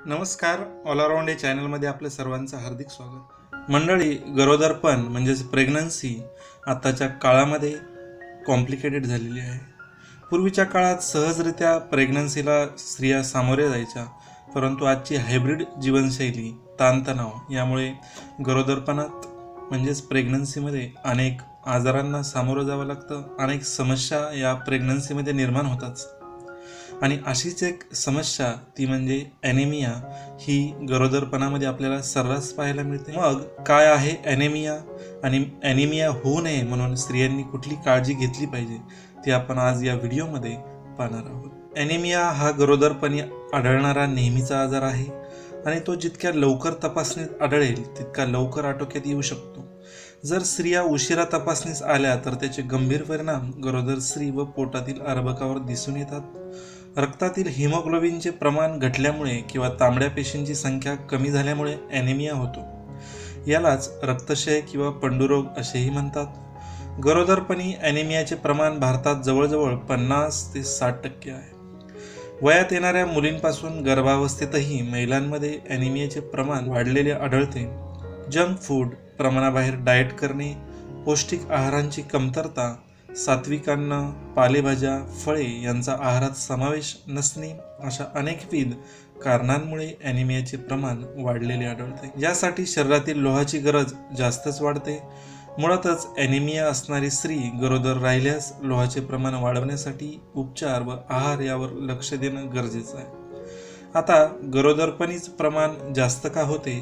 नमस्कार. All around या चॅनलमध्ये आपल्या सर्वांचं हार्दिक स्वागत. मंडळी, गरोदरपण म्हणजेच प्रेग्नन्सी आताच्या काळामध्ये कॉम्प्लिकेटेड झालेली आहे. पूर्वीच्या काळात सहजरित्या प्रेग्नन्सीला स्त्रिया सामोरे जायच्या, परंतु आजची हायब्रिड जीवनशैली, ताणतणाव यामुळे गरोदरपणात म्हणजेच प्रेग्नन्सीमध्ये अनेक आजारांना सामोरं जावं लागतं. अनेक समस्या या प्रेग्नन्सीमध्ये निर्माण होतात आणि अशीच एक समस्या ती म्हणजे ॲनेमिया ही गरोदरपणामध्ये आपल्याला सर्रास पाहायला मिळते. मग काय आहे ॲनेमिया आणि ॲनेमिया होऊ नये म्हणून स्त्रियांनी कुठली काळजी घेतली पाहिजे ते आपण आज या व्हिडिओमध्ये पाहणार आहोत. ॲनेमिया हा गरोदरपणी आढळणारा नेहमीचा आजार आहे आणि तो जितक्या लवकर तपासणीत आढळेल तितका लवकर आटोक्यात येऊ शकतो. जर स्त्रिया उशिरा तपासणीस आल्या तर त्याचे गंभीर परिणाम गरोदर स्त्री व पोटातील अर्भकावर दिसून येतात. रक्तातील हिमोग्लोबिनचे प्रमाण घटल्यामुळे किंवा तांबड्या पेशींची संख्या कमी झाल्यामुळे ॲनेमिया होतो. यालाच रक्तक्षय किंवा पंडुरोग असेही म्हणतात. गरोदरपणी ॲनेमियाचे प्रमाण भारतात जवळजवळ 50 ते 60% आहे. वयात येणाऱ्या मुलींपासून गर्भावस्थेतही महिलांमध्ये ॲनेमियाचे प्रमाण वाढलेले आढळते. जंक फूड, प्रमाणाबाहेर डाएट करणे, पौष्टिक आहारांची कमतरता, सात्विक अन्न, पालेभाज्या, फळे यांचा आहारात समावेश नसणे अशा अनेकविध कारणांमुळे ॲनेमियाचे प्रमाण वाढलेले आढळते. यासाठी शरीरातील लोहाची गरज जास्तच वाढते. मुळातच ॲनेमिया असणारी स्त्री गरोदर राहिल्यास लोहाचे प्रमाण वाढवण्यासाठी उपचार व आहार यावर लक्ष देणं गरजेचं आहे. आता गरोदरपणीच प्रमाण जास्त का होते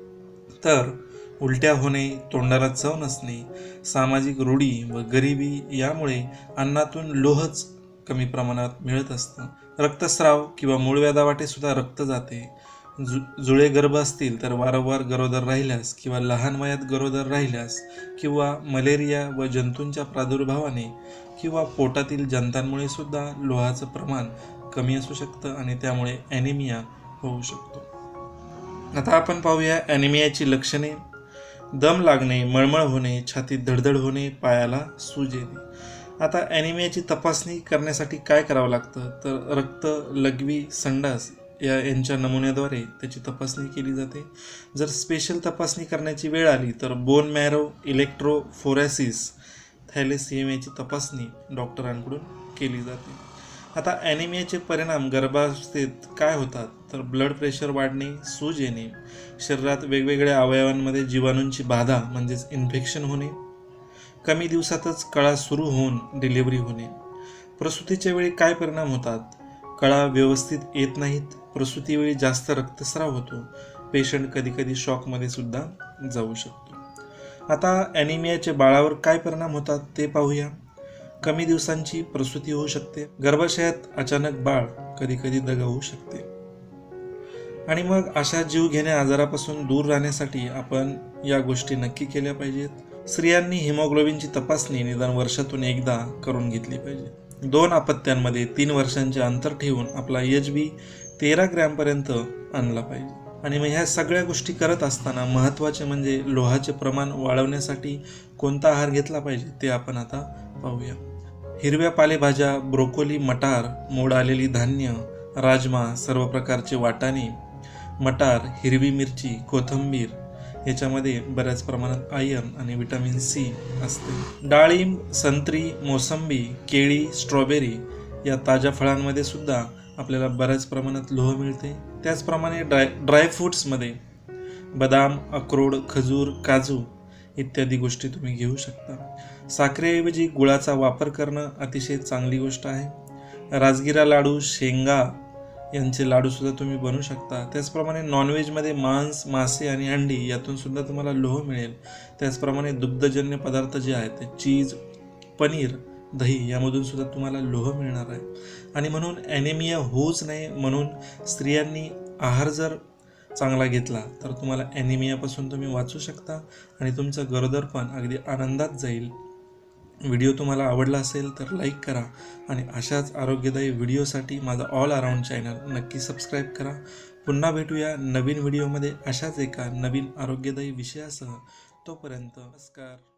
तर उलट्या होणे, तोंडाला चव नसणे, सामाजिक रूढी व गरिबी यामुळे अन्नातून लोहच कमी प्रमाणात मिळत असतं. रक्तस्राव किंवा मूळव्याधावाटे सुद्धा रक्त जाते. जुळे गर्भ असतील तर वारंवार गरोदर राहिल्यास किंवा लहान वयात गरोदर राहिल्यास किंवा मलेरिया व जंतूंच्या प्रादुर्भावाने किंवा पोटातील जंतांमुळे सुद्धा लोहाचं प्रमाण कमी असू शकतं आणि त्यामुळे ॲनेमिया होऊ शकतो. आता आपण पाहूया ॲनेमियाची लक्षणे. दम लागणे, मळमळ होणे, छातीत धडधड होणे, पायाला सूज येणे. आता ॲनेमियाची तपासणी करण्यासाठी काय करावं लागतं तर रक्त, लघवी, संडास यांच्या नमुन्याद्वारे त्याची तपासणी केली जाते. जर स्पेशल तपासणी करण्याची वेळ आली तर बोन मॅरो, इलेक्ट्रोफोरेसिस, थॅलेसिमियाची तपासणी डॉक्टरांकडून केली जाते. आता ॲनेमियाचे परिणाम गर्भावस्थेत काय होतात तर ब्लड प्रेशर वाढणे, सूज येणे, शरीरात वेगवेगळ्या अवयवांमध्ये जीवाणूंची बाधा म्हणजेच इन्फेक्शन होणे, कमी दिवसातच कळा सुरू होऊन डिलिव्हरी होणे. प्रसूतीच्या वेळी काय परिणाम होतात, कळा व्यवस्थित येत नाहीत, प्रसूतीवेळी जास्त रक्तस्राव होतो, पेशंट कधीकधी शॉकमध्ये सुद्धा जाऊ शकतो. आता ॲनेमियाचे बाळावर काय परिणाम होतात ते पाहूया. कमी दिवसांची प्रसूती होऊ शकते. गर्भाशयात अचानक बाळ कधीकधी दगावू शकते. आणि मग अशा जीवघेण्या आजारापासून दूर राहण्यासाठी आपण या गोष्टी नक्की केल्या पाहिजेत. स्त्रियांनी हिमोग्लोबिनची तपासणी निदान वर्षातून एकदा करून घेतली पाहिजे. 2 अपत्यांमध्ये 3 वर्षांचे अंतर ठेवून आपला HB 13 ग्रॅमपर्यंत आणला पाहिजे. आणि मग ह्या सगळ्या गोष्टी करत असताना महत्त्वाचे म्हणजे लोहाचे प्रमाण वाढवण्यासाठी कोणता आहार घेतला पाहिजे ते आपण आता पाहूया. हिरव्या पालेभाज्या, ब्रोकोली, मटार, मोड आलेली धान्य, राजमा, सर्व प्रकारचे वाटाणे, मटार, हिरवी मिरची, कोथिंबीर याच्यामध्ये बऱ्याच प्रमाणात आयर्न आणि व्हिटॅमिन C असते. डाळिंब, संत्री, मोसंबी, केळी, स्ट्रॉबेरी या ताज्या फळांमध्ये सुद्धा आपल्याला बऱ्याच प्रमाणात लोह मिळते. त्याचप्रमाणे ड्रायफ्रूट्समध्ये बदाम, अक्रोड, खजूर, काजू इत्यादी गोष्टी तुम्ही घेऊ शकता. साखरेऐवजी गुळाचा वापर करणं अतिशय चांगली गोष्ट आहे. राजगिरा लाडू, शेंगा यांचे लाडूसुद्धा तुम्ही बनवू शकता. त्याचप्रमाणे नॉनव्हेजमध्ये मांस, मासे आणि अंडी यातून सुद्धा तुम्हाला लोह मिळेल. त्याचप्रमाणे दुग्धजन्य पदार्थ जे आहेत ते चीज, पनीर, दही यामधून सुद्धा तुम्हाला लोह मिळणार आहे. आणि म्हणून ॲनेमिया होऊच नये म्हणून स्त्रियांनी आहार जर चांगला घेतला तर तुम्हाला ॲनेमियापासून तुम्ही वाचू शकता आणि तुमचं गरोदरपण अगदी आनंदात जाईल. व्हिडिओ तुम्हाला आवडला असेल तर लाईक करा आणि अशाच आरोग्यदायी व्हिडिओसाठी माझा ऑल अराउंड चॅनल नक्की सबस्क्राईब करा. पुन्हा भेटूया नवीन व्हिडिओमध्ये अशाच एका नवीन आरोग्यदायी विषयासह. तोपर्यंत नमस्कार.